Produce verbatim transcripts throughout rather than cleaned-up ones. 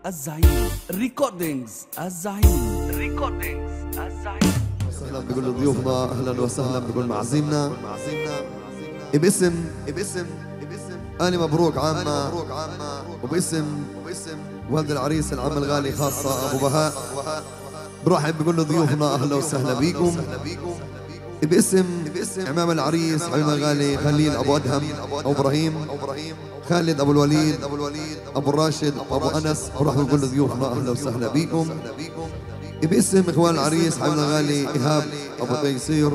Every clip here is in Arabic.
الزعيم ريكوردينجز. الزعيم ريكوردينجز. الزعيم. اهلا بكل ضيوفنا، اهلا وسهلا بكل معازيمنا. باسم باسم أنا مبروك عامة، وباسم والد العريس العم الغالي خاصة أبو بهاء برحب بكل ضيوفنا، أهلا وسهلا بيكم. باسم إمام العريس حبيبنا الغالي خليل أبو أدهم أبو إبراهيم، خالد أبو الوليد أبو الراشد أبو أنس، برحب بكل ضيوفنا، أهلا وسهلا بيكم. باسم إخوان العريس حبيبنا الغالي إيهاب أبو تيسير،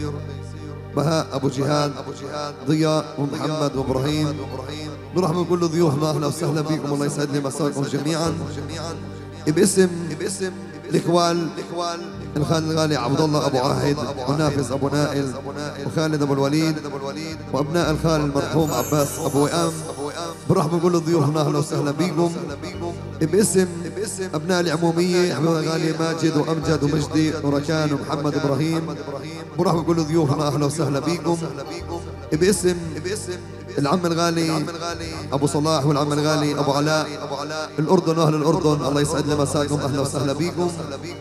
بهاء أبو جهاد، ضياء ومحمد وإبراهيم، برحب بكل ضيوفنا، أهلا وسهلا بكم، الله يسعد لي مساكم جميعا. باسم الإخوال الخال الغالي عبد الله أبو عاهد ونافذ أبو نائل وخالد أبو الوليد وأبناء الخال المرحوم عباس أبو وئام، برحب بكل ضيوفنا، أهلا وسهلا بكم. باسم أبناء العمومية حبيبنا الغالي ماجد وأمجد ومجدي وركان ومحمد إبراهيم، برحب بكل ضيوفنا، أهلا وسهلا بكم. باسم العم الغالي أبو صلاح والعم الغالي أبو علاء الأردن وأهل الأردن، الله يسعد لي مساكم، أهلا وسهلا بكم.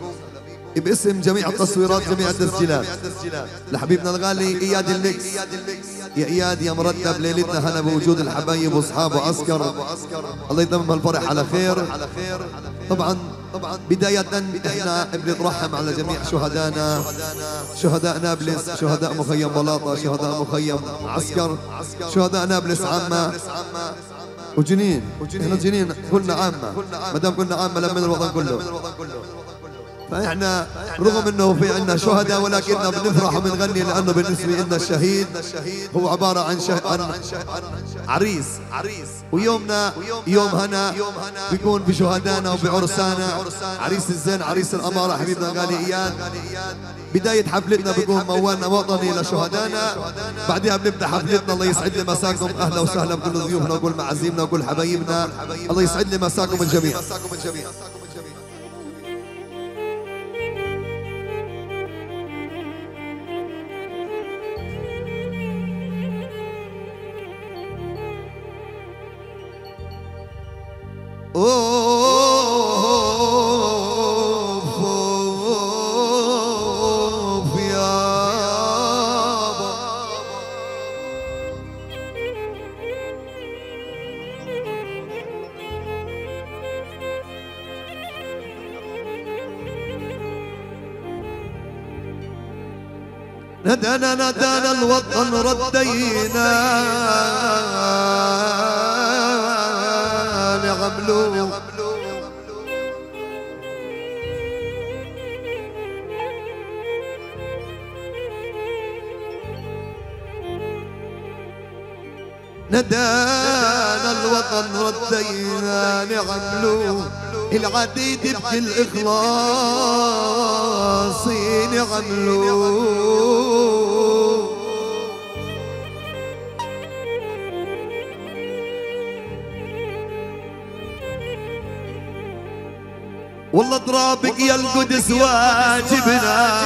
باسم جميع التصويرات جميع التسجيلات لحبيبنا الغالي إياد الميكس، يا إياد يا مرتب ليلتنا هنا بوجود الحبايب واصحاب وعسكر، الله يتمم الفرح على خير. طبعا طبعا بداية احنا بنترحم على جميع شهدائنا، شهداء نابلس، شهداء مخيم بلاطة، شهداء مخيم عسكر، شهداء نابلس عامة وجنين. احنا جنين كلنا عامة، ما دام كلنا عامة لمن الوطن كله. فاحنا رغم انه في عندنا شهداء ولكننا بنفرح وبنغني، لانه بالنسبه لنا الشهيد هو عباره عن, شه... عن عريس، ويومنا يوم هنا بيكون بشهدائنا وبعرسانا، عريس الزين عريس الاماره حبيبنا الغالي اياد. بدايه حفلتنا بيكون موالنا وطني لشهدائنا، بعدها بنبدا حفلتنا، الله يسعد لي مساكم، اهلا وسهلا بكل ضيوفنا وكل معازيمنا وكل حبايبنا، الله يسعد لي مساكم الجميع. أوف أوف يابا، ندانا ندانا الوطن ردينا عملو، ندانا الوطن ردينا نعملو، العديد بكل إخلاص نعملو. والله ترابك يا القدس واجبنا،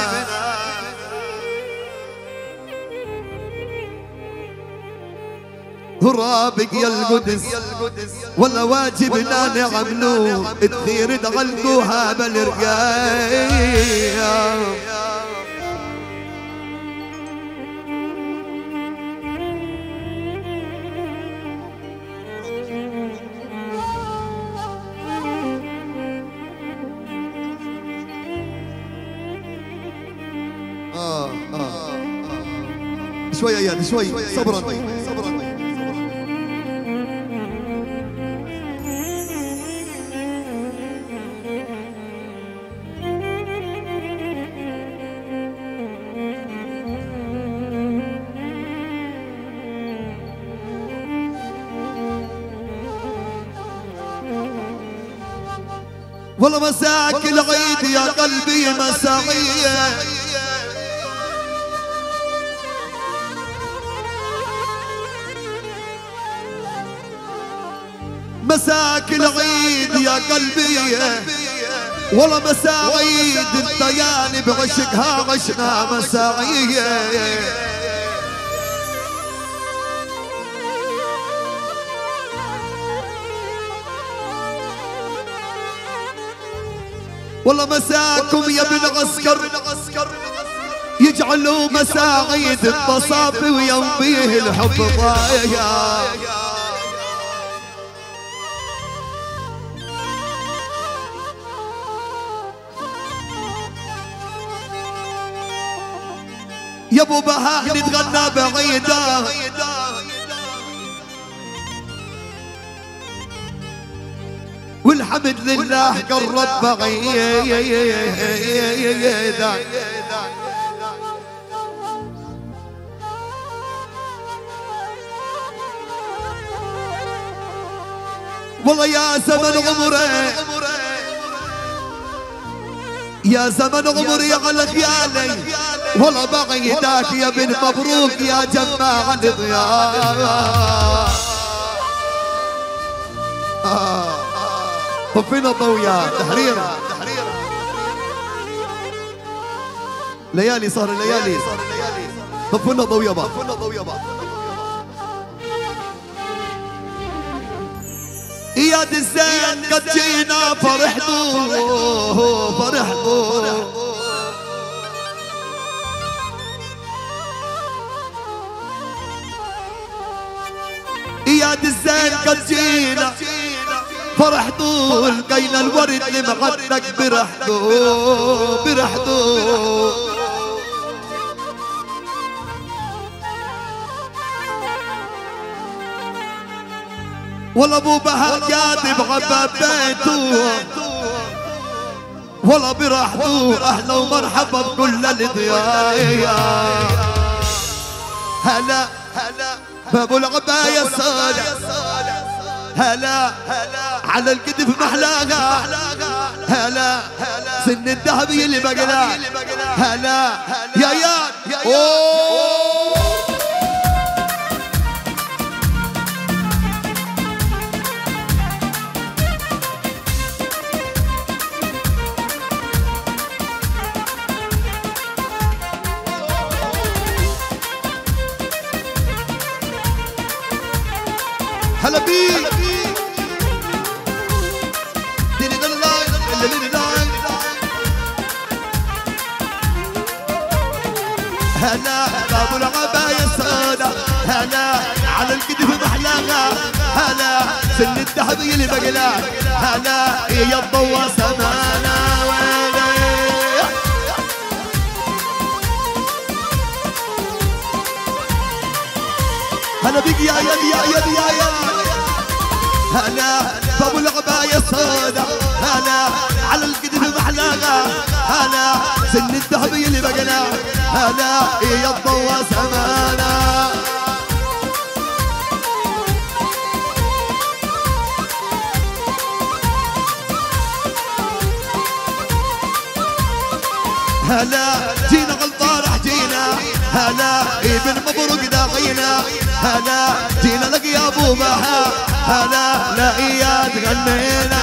ترابك يا القدس والله واجبنا نعملو، تثير دغلقوها بالرقاية. آه آه آه شوي يا شوي صبرا صبرا. والله مساك العيد يا قلبي مساعية، مساك العيد يا قلبي، والله مساعيد انت يعني بعشقها عشنا مساعية. والله مساكم يا ابن عسكر يجعلوا مساعيد التصافي ويوم فيه الحب ضايع. يا ابو بهاء نتغنى بعيدا والحمد لله قرب بعيدا. والله يا زمن عمري يا زمن عمري على خيالي والله بعيداك يا بن مبروك يا جماعة الضياء. طفينا ضويا تحرير ليالي صار ليالي طفينا ضويا بقى. اياد الزين قد جينا فرحتوا فرحتوا اياد الزين قد جينا فرحتوا لقينا الورد اللي مغنك برحتوا برحتوا. والله ابو بهاء كاتب عباب بيته والله برحتوا اهلا ومرحبا بكل الضياء. هلا هلا بابو العباية الصالح هلا على الكتف محلاها هلا سن الذهبي اللي بقلا هلا يا يا اوه. هلا بيك ديني دلاي اللي دلاي هلا بابو العباية السوداء هلا على الكتف محلاها هلا سن الذهبي اللي بقلا هلا يا الضوى سمانا هلا بيك يا يا يا يا يا يا هلا بابو العباية السوداء هلا على الكتف محلاها هلا سن الذهبي اللي بقلا هلا يا الضوى سمانا. هلا جينا على الفرح جينا هلا ابن مبروك داعينا هلا جينا لك يا ابو بهاء هلا لا اياد غنينا.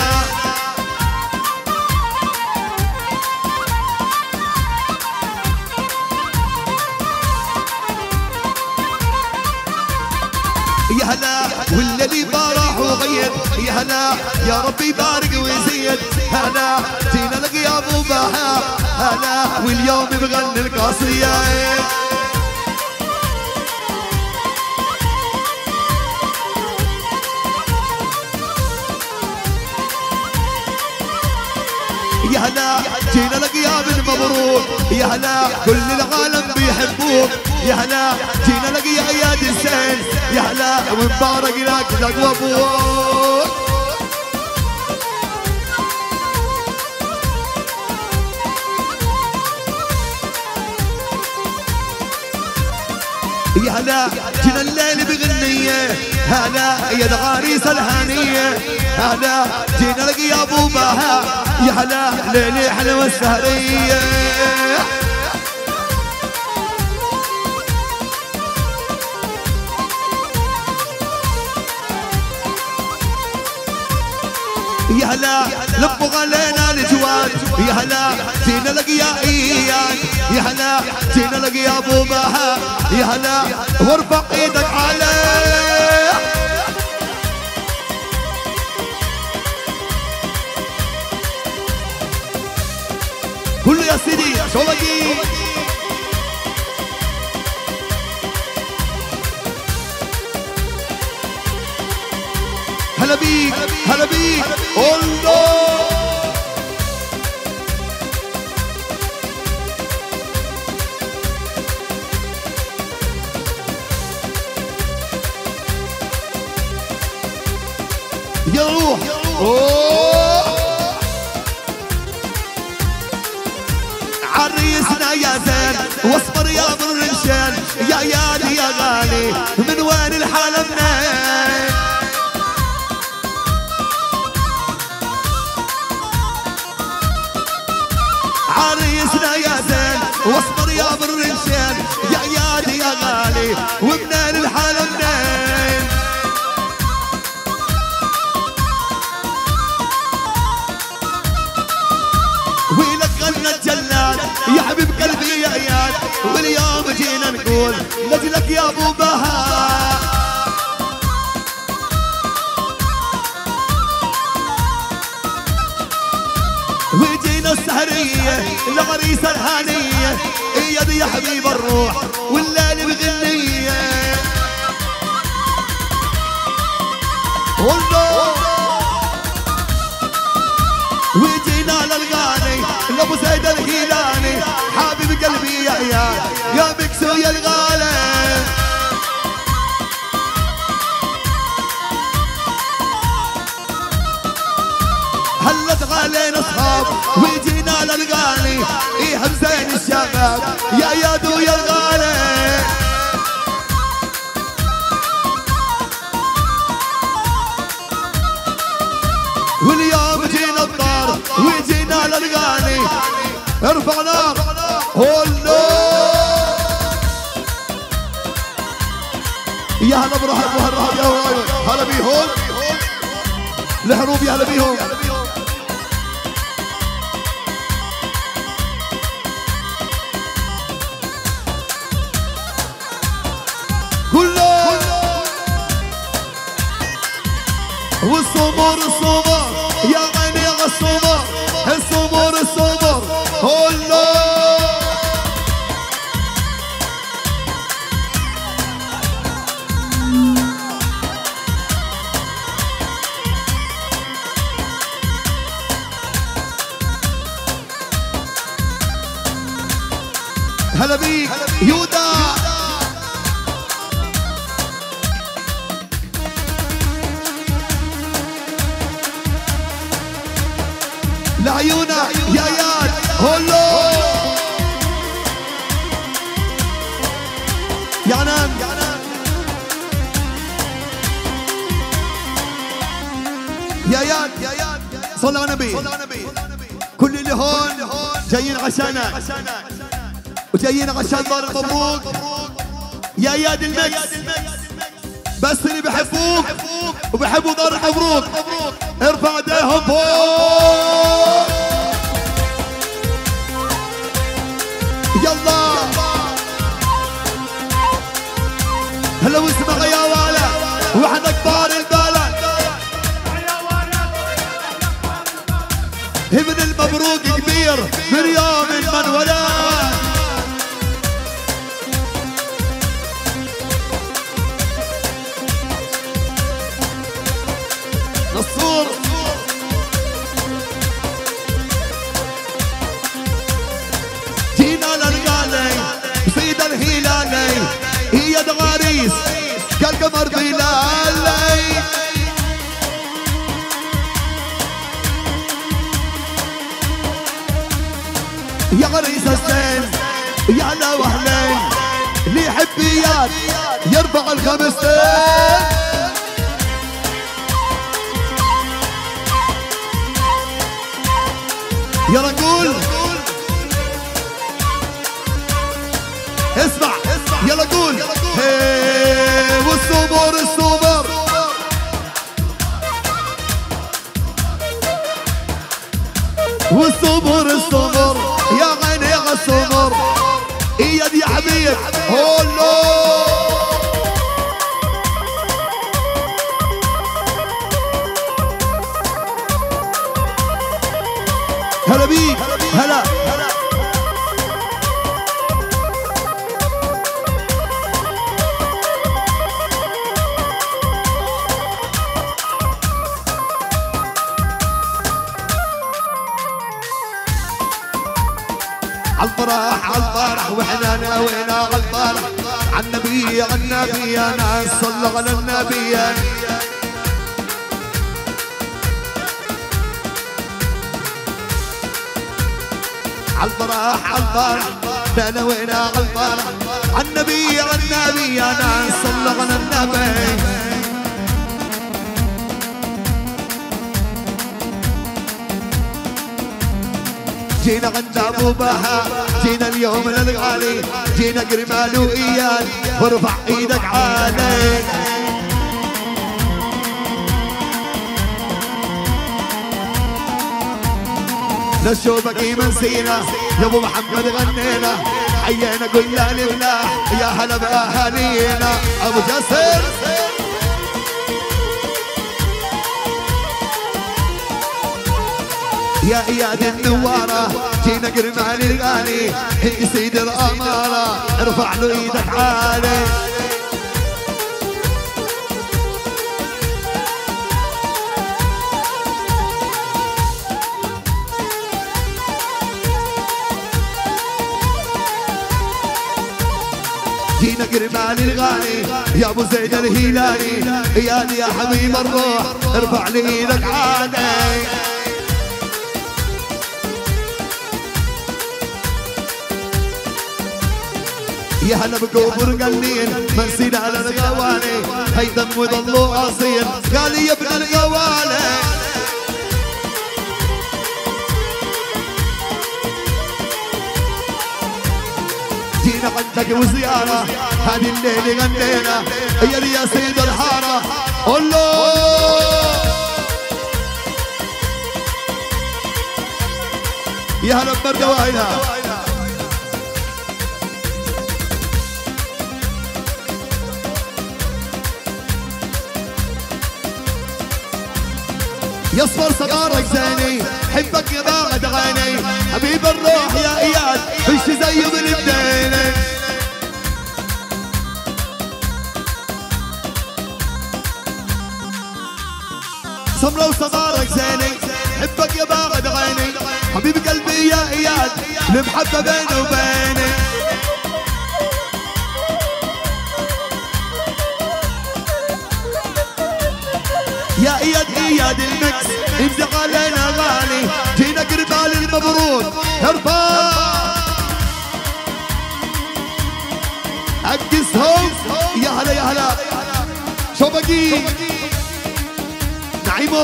يا هلا والذي فرح وغيب يا هلا يا ربي يبارك ويزيد هلا جينا لك يا ابو بهاء هلا واليوم بغني القصية. يا هلا جينا لك يا ابن مبروك يا هلا كل العالم بيحبوك يا هلا جينا لك يا اياد الزين يا هلا ومبارك لك لك وابوك. يا هلا جينا الليل بغنية هلا يا العريس الهانية هلا جينا لك يا ابو بهاء يا هلا ليلي حلوة السهرية. يا هلا لبوا علينا الجواد يا هلا جينا لك يا اياد يا هلا جينا لك يا ابو بهاء يا هلا وارفع ايدك عليه. شولقي هلا بيك هلا بيك الله يا روح عريسنا يا زين واصبر يا برنشان يا يادي يا غالي من وين الحالة منين عريسنا يا زين واصبر يا برنشان يا يادي يا غالي ومنين الحالة منين ويلك غنى الجلاد يا حبيب قلبي يا اياد واليوم جينا نقول لجلك يا ابو بهاء وجينا السهرية العريس الهانية اياد يا حبيب الروح والليل بغنية والله وجينا للغاني لابو زيد الهيلاني حبيب قلبي يا اياد يا بكسو يا الغالي هلت علينا اصحاب وجينا للغاني ايه حمزين الشباب يا اياد ويا الغالي واليوم جينا الدار وجينا للغاني ارفع نار هولو يا هلا برحب وهالرهب يا هواي هلا بيهم الحروب يا هلا بيهم كله والصبر الصبر يا عيني يا الصبر الصبر الصبر هلا هلا بيك يودا لعيونا يا ياد هولو يا عنان يا ياد يا ياد صلى على النبي كل اللي هون جايين عشانك وجايين عشان دار المبروك يا ياد المكس بس اللي بحبوك وبحبوا دار المبروك ارفع ايديهم فوق يلا هلا واسمع يا والا واحنا كبار البلد ابن المبروك كبير من يوم من ولد نصور جينا للغالي سيد الهلالي هي دغاريس كالقمر بلالي يا غريس الزين يا هلا واهلين اللي يحب اياد يرفع الخمستين يلا نقول اسمع يلا قول هي والصبر الصبر والصبر الصبر يا عيني يا الصبر اياد يا حبيب هولو هلا بيك هلا عالفرح عالفرح واحنا ناوينا عالفرح عالنبي عالنبي يا ناس صلوا على النبي عالفرح عالفرح ناوينا عالفرح عالنبي عالنبي يا ناس صلوا على النبي جينا عند ابو بها جينا اليوم للغالي جينا قرمال واياد وارفع ايدك عالي نشوفك منسينا يا ابو محمد غنينا حيينا قلنا لله يا هلا باهالينا ابو جاسر يا اياد النوارة جينا قرمال الغالي انت سيد الامارة ارفع له ايدك عالي جينا قرمال الغالي يا ابو زيد الهلالي اياد يا حبيب الروح ارفع لي ايدك عالي يا هلا بكوبر قليل منسينا على الغوالي هيدا وضلوا اصيل قال يا ابن الغوالي جينا عندك وزيارة هذه الليلة غنينا يا يا سيد الحارة الله يا هلا ببرد وايلها يصفر صغارك زيني حبك يا باغد عيني حبيب الروح يا اياد فيش زيه من بديني سمرة وصغارك زيني حبك يا باغد عيني حبيب قلبي يا اياد المحبة بيني وبيني يا اياد اياد المكس امزق علينا غالي جينا قربال المبروك ارفع اقسهم يا هلا يا هلا شو بقي نعيمو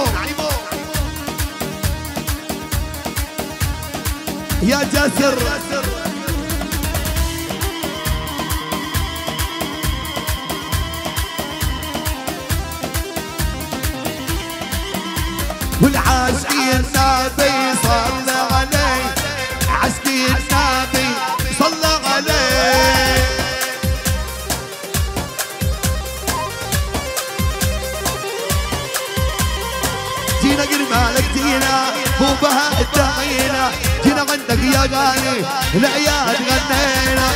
يا جاسر والعاشقي النبي صلى عليه عاشقي النبي صلى عليه جينا قرمالك جينا مو بها الدعينا جينا عندك يا غالي العياد غنينا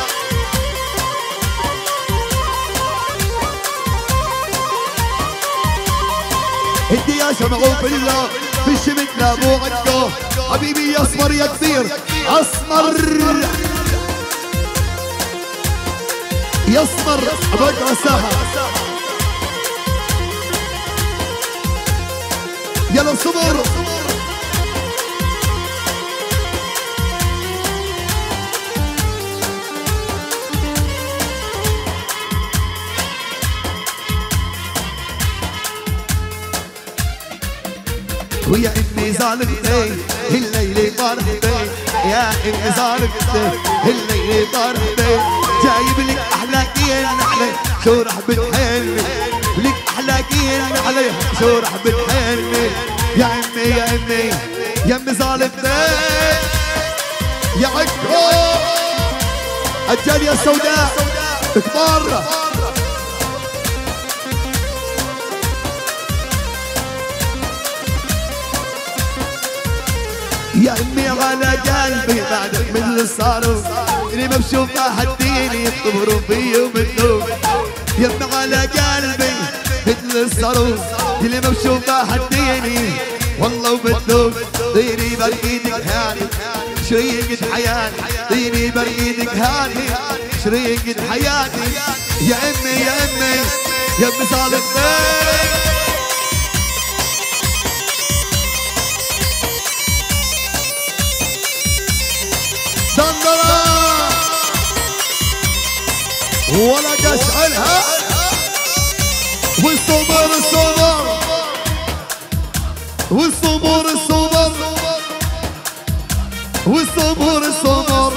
هدي يا شمعو في الله في الشمت لابو عدو حبيبي يا اسمر يا كثير اسمر يا اسمر ابوك رساها يلا صبر ويا امي ظالمتي الليل فرحتي يا امي ظالمتي الليل فرحتي جايب لك احلى كين علي شو راح بتحلي لك احلى كين علي شو راح بتحلي يا امي يا امي يا امي ظالمتي يا عكو الجاليه السوداء كبار يا امي على قلبي بعدك من اللي صاروا اللي ما بشوفها هديني يطبروا فيي ومنو يا امي على قلبي مثل اللي صاروا اللي ما بشوفها هديني والله وبدو ديري بايدك هاني شريقة حياتي ديني بريدك هادي شريقة حياتي يا امي يا امي يا ابن صالح دندرة ولا تشعلها والصبر الصبر والصبر الصبر والصبر الصبر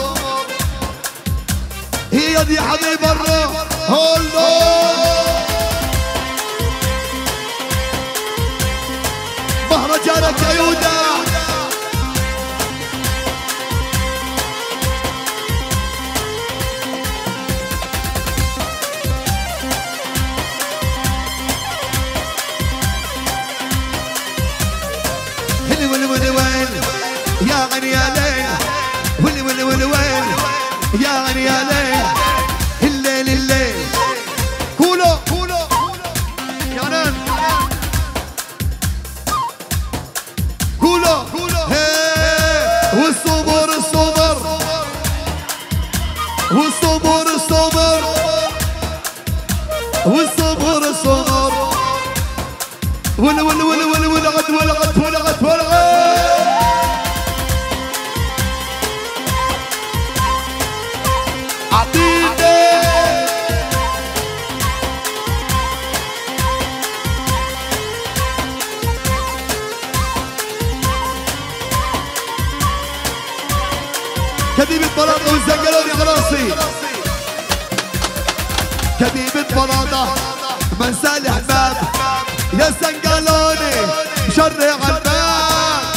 هي دي حبيب الروح هولو مهرجانك يا يودا هلي ولي ولي وين يا غني يا ليل ولي ولي ولي وين يا غني يا ليل الليل الليل كولو كولو يا نان كولو والصبر الصبر والصبر الصبر والصبر الصبر ولا ولا ولا ولا ولا غد ولا غد ولا غد ولا غد عطيني كتيبة بلاطة والزنقلوني غراسي كتيبة بلاطة منسى الأحباب يا زنقلوني شرع الباب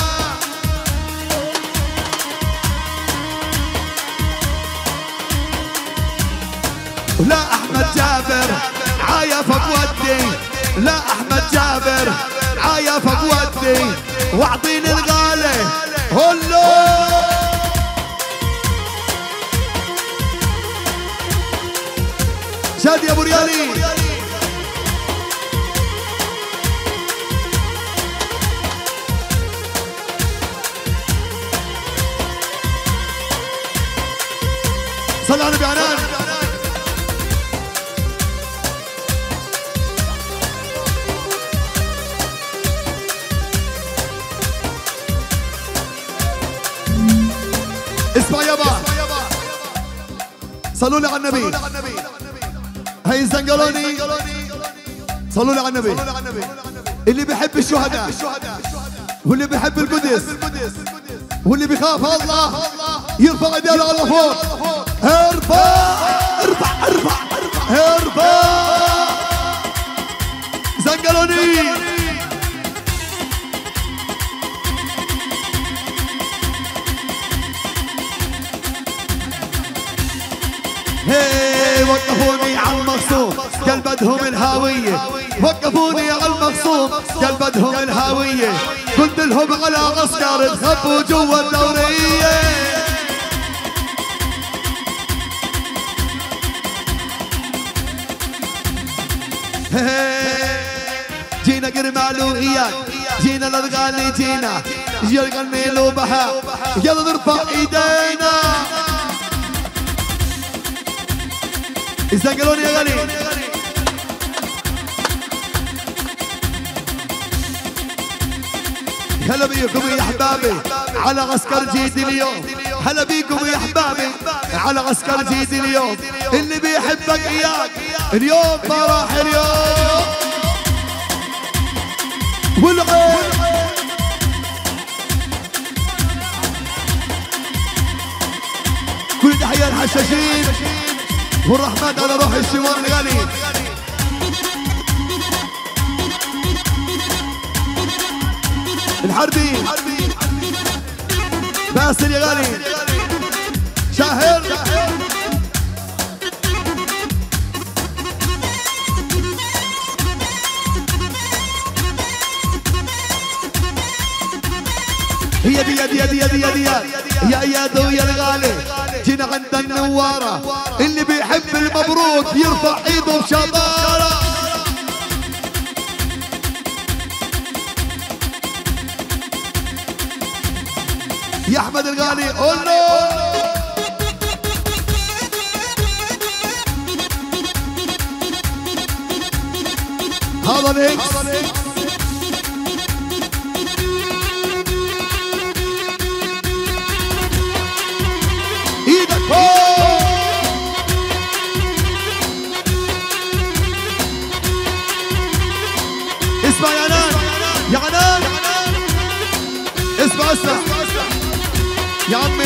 لا أحمد جابر عايا فقودي لا أحمد جابر عايا فقودي واعطيني الغالي هلو شادي يا ابو ريالي صلى على النبي عنان اسمع يابا صلوا لي على النبي هي الزنقلوني صلوا لي على النبي اللي بيحب الشهداء واللي بيحب القدس واللي بيخاف الله يرفع ايديه على فوق ارفع ارفع ارفع ارفع زنقلوني هي وقفوني على المغصوب قال بدهم الهاوية وقفوني على المغصوب قال بدهم الهاوية قلت لهم على عسكر تخبوا جوا الدورية جينا قرمالو اياك جينا للغالي جينا يلا غني له بها يلا نرفع ايدينا الزنقلوني يا غالي هلا بيكم يا احبابي على عسكر جيد اليوم هلا بيكم يا احبابي على عسكر جيد اليوم اللي بيحبك اياك اليوم ما راح اليوم والعين كل تحية الحشاشين والرحمن على روح الشوار الغالي الحربي باسل يا غالي شاهر هي دي دي دي دي دي يا اياد ويا الغالي جينا عند النوارة اللي بيحب المبروك يرفع ايده بشطارة يا احمد الغالي قول له هذا الاكس ايدك فوق اسمع يا عنان يا عنان اسمع اسمع يا عمي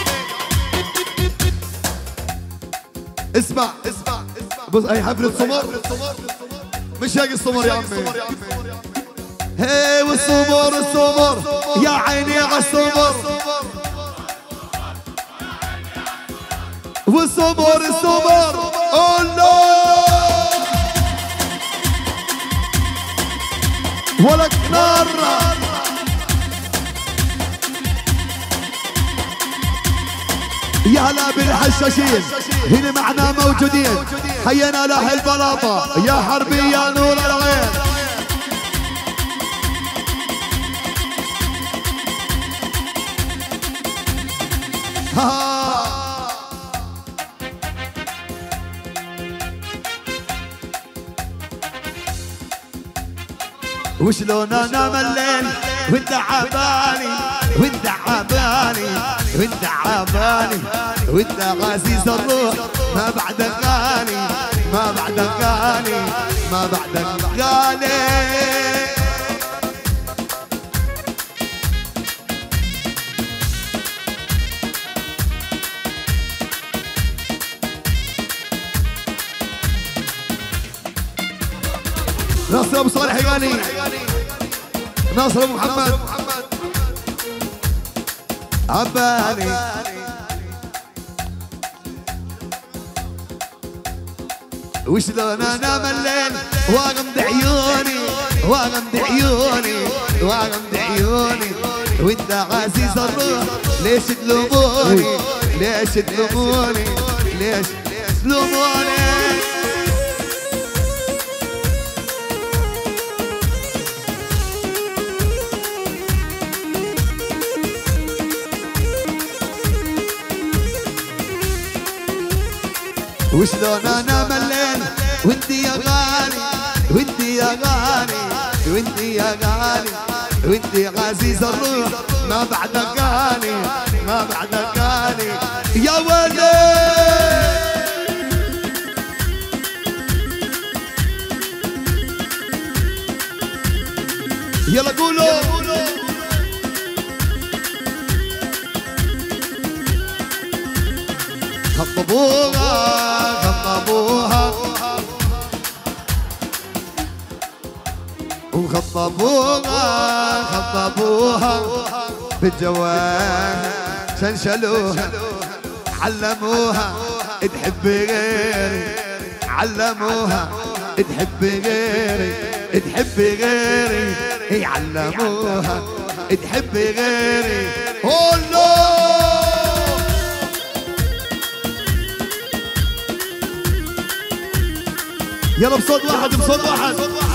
اسمع اسمع بص هي حفلة سمر مش هيك السمر يا عمي هي والسمر السمر يا عيني على السمر والسمر السمر الله ولك نار يا هلا بالحشاشين هنا معنا موجودين حينا له البلاطة يا حربي يا نور العين ها وشلون انا مليل وانت عبالي وانت عبالي وانت عبالي وانت عزيز الروح ما بعدك غالي ما بعدك غالي ما بعدك غالي ناصر ابو صالح يغني ناصر ابو محمد عبالي وشلون انا مليل واغمض عيوني واغمض عيوني واغمض عيوني وانت عزيز الروح ليش تلوموني ليش تلوموني ليش تلوموني وشلون انا مليل وانتي يا غالي وانتي يا غالي وانتي يا غالي وانتي عزيز الروح ما بعدك غالي ما بعدك غالي يا ولي يلا قولوا خطبوها خطبوها وخطبوها خطبوها بالجوال شنشلوها علموها تحب غيري علموها تحب غيري تحب غيري علموها تحب غيري هولو يلا بصوت واحد بصوت واحد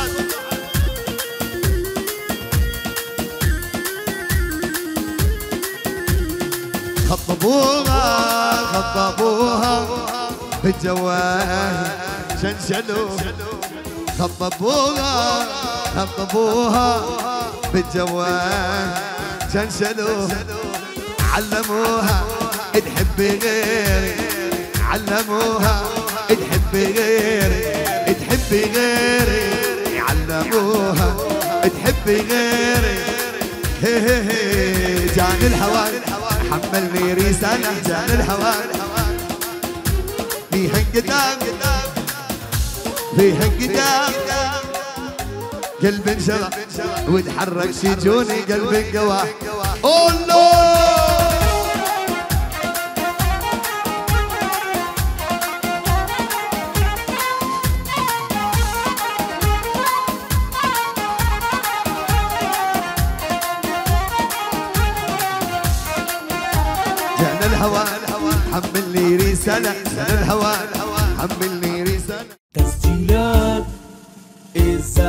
خطبوها خطبوها بالجوال شنشلوها خطبوها خطبوها بالجوال شنشلوها علموها تحب غيري علموها تحب غيري تحب غيري علموها تحب غيري هي هي هي جان الهوى حملني رسالة جان الهوى فيها انقدام فيها انقدام قلب انشرح وتحرك شجوني قلب انقوى الله الهوى حملني رسالة الهوى حملني رسالة تسجيلات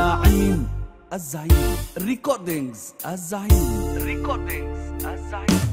الزعيم الزعيم ريكوردينجز الزعيم ريكوردينجز الزعيم